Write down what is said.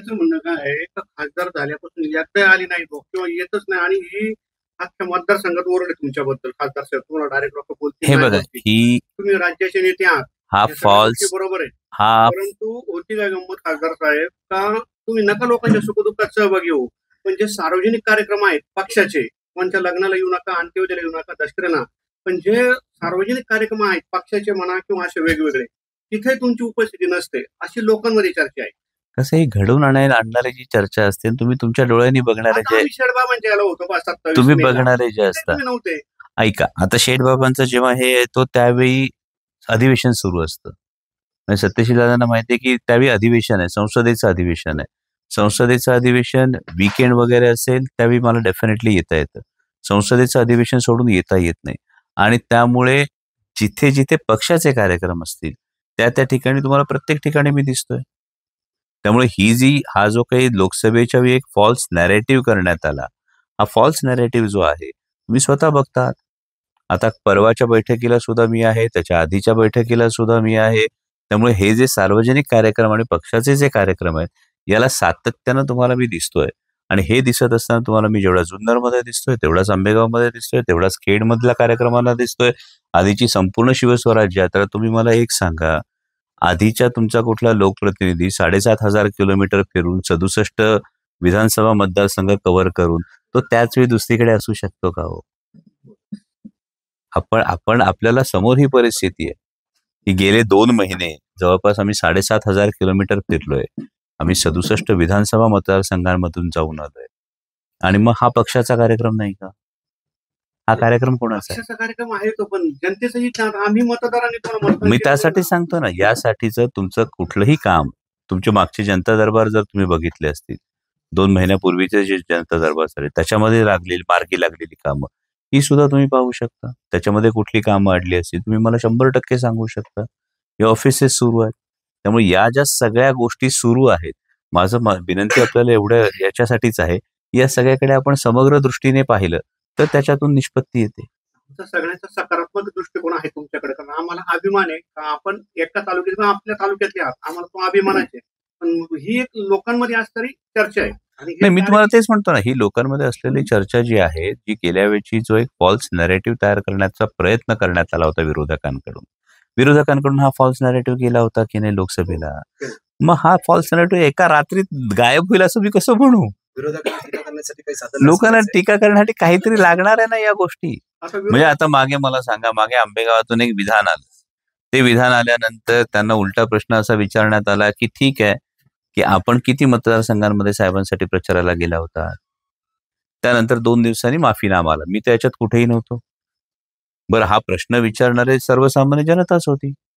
त्यांचं म्हणणं काय आहे का खासदार झाल्यापासून एकदा आली नाही तो किंवा येतच नाही आणि ही अख्ख्या मतदारसंघात ओरड आहे तुमच्याबद्दल खासदार साहेब तुम्हाला डायरेक्ट लोक बोलतील हे नाही बघा बोलतील. ही तुम्ही राज्याचे नेते आहात हा हे सगळ्या गोष्टी फॉल्स बरोबर आहे हा परंतु होती काय गंमत खासदार साहेब का तुम्ही नका लोकांच्या सुखदुःखात सहभागी होऊ पण जे सार्वजनिक कार्यक्रम आहेत पक्षाचे कोणत्या लग्नाला येऊ नका अंत्यविधीला येऊ नका दसऱ्याला पण जे सार्वजनिक कार्यक्रम आहेत पक्षाचे म्हणा किंवा असे वेगवेगळे तिथे तुमची उपस्थिती नसते अशी लोकांमध्ये चर्चा आहे. कसं ही घडवून आणणारी जी चर्चा असते तुम्ही तुमच्या डोळ्यांनी बघणारे आता जे आम्ही शेडबाबांच्या याला होतो बा 27 तुम्ही मेला. बघणारे जे तिथे असतात तुम्ही नव्हते. ऐका आता शेठबाबांचं जेव्हा हे येतो त्यावेळी अधिवेशन सुरू असतं म्हणजे सत्यशील दादांना माहिती आहे की त्यावेळी अधिवेशन आहे संसदेचं अधिवेशन आहे संसदेचं अधिवेशन वीकेंड वगैरे असेल त्यावेळी मला डेफिनेटली येता येतं संसदेचं अधिवेशन सोडून येता येत नाही आणि त्यामुळे जिथे जिथे पक्षाचे कार्यक्रम असतील त्या ठिकाणी तुम्हाला प्रत्येक ठिकाणी मी दिसतोय त्यामुळे हा जो काही लोकसभेच्या वेळी एक फॉल्स नॅरेटिव्ह करण्यात आला हा फॉल्स नॅरेटिव्ह जो आहे तुम्ही स्वतः बघतात आता परवाच्या बैठकीला सुद्धा मी आहे त्याच्या आधीच्या बैठकीला सुद्धा मी आहे त्यामुळे हे जे सार्वजनिक कार्यक्रम आणि पक्षाचे जे कार्यक्रम आहेत याला सातत्यानं तुम्हाला मी दिसतोय आणि हे दिसत असताना तुम्हाला मी जेवढा जुन्नरमध्ये दिसतोय तेवढाच आंबेगावमध्ये दिसतोय तेवढाच खेडमधल्या कार्यक्रमांना दिसतोय आधीची संपूर्ण शिवस्वराज्य यात्रा तुम्ही मला एक सांगा आधीच्या तुमचा कुठला लोकप्रतिनिधी 7,500 किलोमीटर फिरून 67 विधानसभा मतदारसंघ कव्हर करून तो त्याच वेळी दुसरीकडे असू शकतो का हो आपण आपल्याला समोर ही परिस्थिती आहे की गेले 2 महिने जवळपास आम्ही 7,500 किलोमीटर फिरलोय आम्ही 67 विधानसभा मतदारसंघांमधून जाऊन आलोय आणि मग हा पक्षाचा कार्यक्रम नाही का हा कार्यक्रम कोणाचा आहे पक्षाचा कार्यक्रम आहे तो पण जनतेचंही आम्ही मतदारांनी तुम्हाला मतदान मी केलं त्यासाठी ना. सांगतो ना यासाठीच तुमचं कुठलंही काम तुमचे मागचे जनता दरबार जर तुम्ही बघितले असतील 2 महिन्यापूर्वीचे जे जनता दरबार झाले त्याच्यामध्ये मार्गी लागलेली कामं ही सुद्धा तुम्ही पाहू शकता त्याच्यामध्ये कुठली कामं अडली असतील तुम्ही मला 100% सांगू शकता हे ऑफिसेस सुरू आहेत त्यामुळे या ज्या सगळ्या गोष्टी सुरू आहेत माझं विनंती आपल्याला एवढ्या याच्यासाठीच आहे या सगळ्याकडे आपण समग्र दृष्टीने पाहिलं तर त्याच्यातून निष्पत्ती येते आमचा सगळ्यांचा सकारात्मक दृष्टिकोन आहे तुमच्याकडे कारण आम्हाला अभिमान आहे का आपण एका तालुक्यात किंवा आपल्या तालुक्यातले आहात आम्हाला तो अभिमानाचे पण ही एक लोकांमध्ये असणारी चर्चा आहे आणि हे नाही मी काय- तुम्हाला तेच म्हणतो ना ही लोकांमध्ये असलेली चर्चा जी आहे जी गेल्या वेळची जो एक फॉल्स नॅरेटिव्ह तयार करण्याचा प्रयत्न करण्यात आला होता विरोधकांकडून हा फॉल्स नॅरेटिव्ह केला होता की नाही लोकसभेला मग हा फॉल्स नॅरेटिव्ह एका रात्रीत गायब होईल असं मी कसं म्हणू विरोधकांना टीका करण्यासाठी काही साधन लोकांना नसल्याचं टीका करण्यासाठी काहीतरी लागणार आहे ना या गोष्टी आता म्हणजे आता मागे मला सांगा मागे आंबेगावातून एक विधान आलं ते विधान आल्यानंतर त्यांना उलटा प्रश्न असा विचारण्यात आला की ठीक आहे की आपण किती मतदारसंघांमध्ये साहेबांसाठी प्रचाराला गेला होता त्यानंतर 2 दिवसांनी माफीनामा आला मी त्याच्यात कुठेही नव्हतो बरं हा प्रश्न विचारणारे सर्वसामान्य जनताच होती